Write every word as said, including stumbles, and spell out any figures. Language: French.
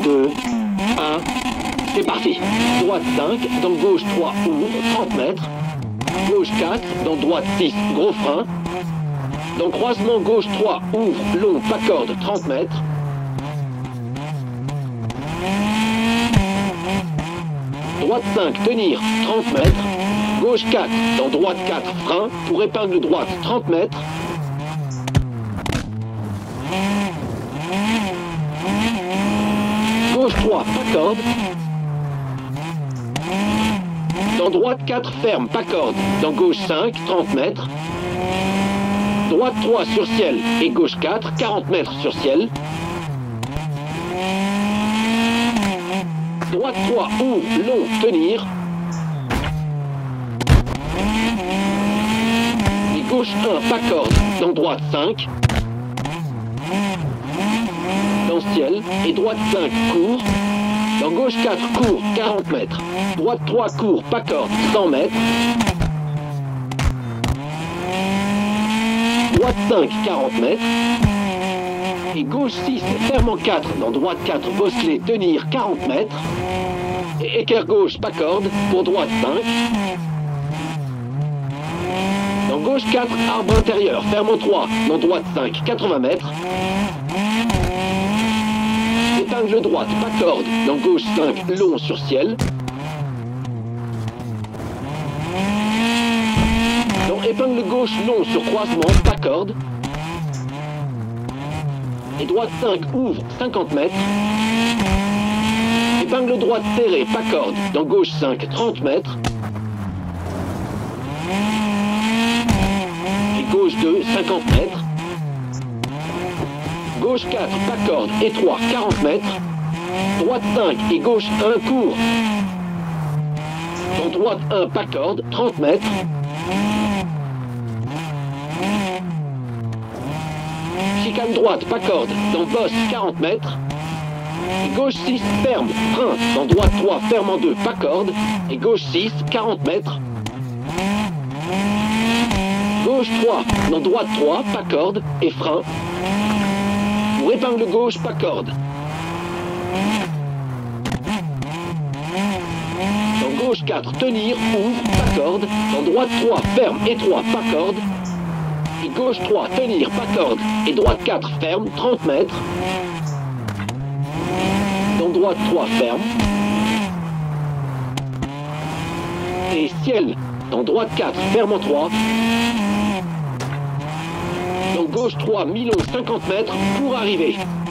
deux, un, c'est parti. Droite cinq, dans gauche trois, ouvre, trente mètres. Gauche quatre, dans droite six, gros frein. Dans croisement gauche trois, ouvre, long, pas corde, trente mètres. Droite cinq, tenir, trente mètres. Gauche quatre, dans droite quatre, frein, pour épingle droite, trente mètres. Gauche trois, pas corde. Dans droite quatre, ferme, pas corde. Dans gauche cinq, trente mètres. Droite trois sur ciel et gauche quatre, quarante mètres sur ciel. Droite trois, ouvre, long, tenir. Et gauche un, pas corde. Dans droite cinq. Dans ciel et droite cinq, court. Dans gauche quatre, court, quarante mètres. Droite trois, court, pas corde, cent mètres. Droite cinq, quarante mètres. Et gauche six, ferme en quatre. Dans droite quatre, bosselet, tenir, quarante mètres. Et équerre gauche, pas corde, pour droite cinq. Dans gauche quatre, arbre intérieur, ferme en trois. Dans droite cinq, quatre-vingts mètres. Épingle droite, pas corde. Dans gauche cinq, long sur ciel. Dans épingle gauche, long sur croisement, pas corde. Et droite cinq, ouvre, cinquante mètres. Épingle droite serrée, pas corde. Dans gauche cinq, trente mètres. Et gauche deux, cinquante mètres. Gauche quatre, pas corde, étroit, quarante mètres. Droite cinq et gauche un, court. Dans droite un, pas corde, trente mètres. Chicane droite, pas corde, dans bosse, quarante mètres. Et gauche six, ferme, frein. Dans droite trois, ferme en deux, pas corde. Et gauche six, quarante mètres. Gauche trois, dans droite trois, pas corde, et frein. Pour épingle gauche, pas corde. Dans gauche quatre, tenir, ouvre, pas corde. Dans droite trois, ferme, étroit, pas corde. Et gauche trois, tenir, pas corde. Et droite quatre, ferme, trente mètres. Dans droite trois, ferme. Et ciel. Dans droite quatre, ferme en trois. Dans gauche trois, mi-long, cinquante mètres pour arriver.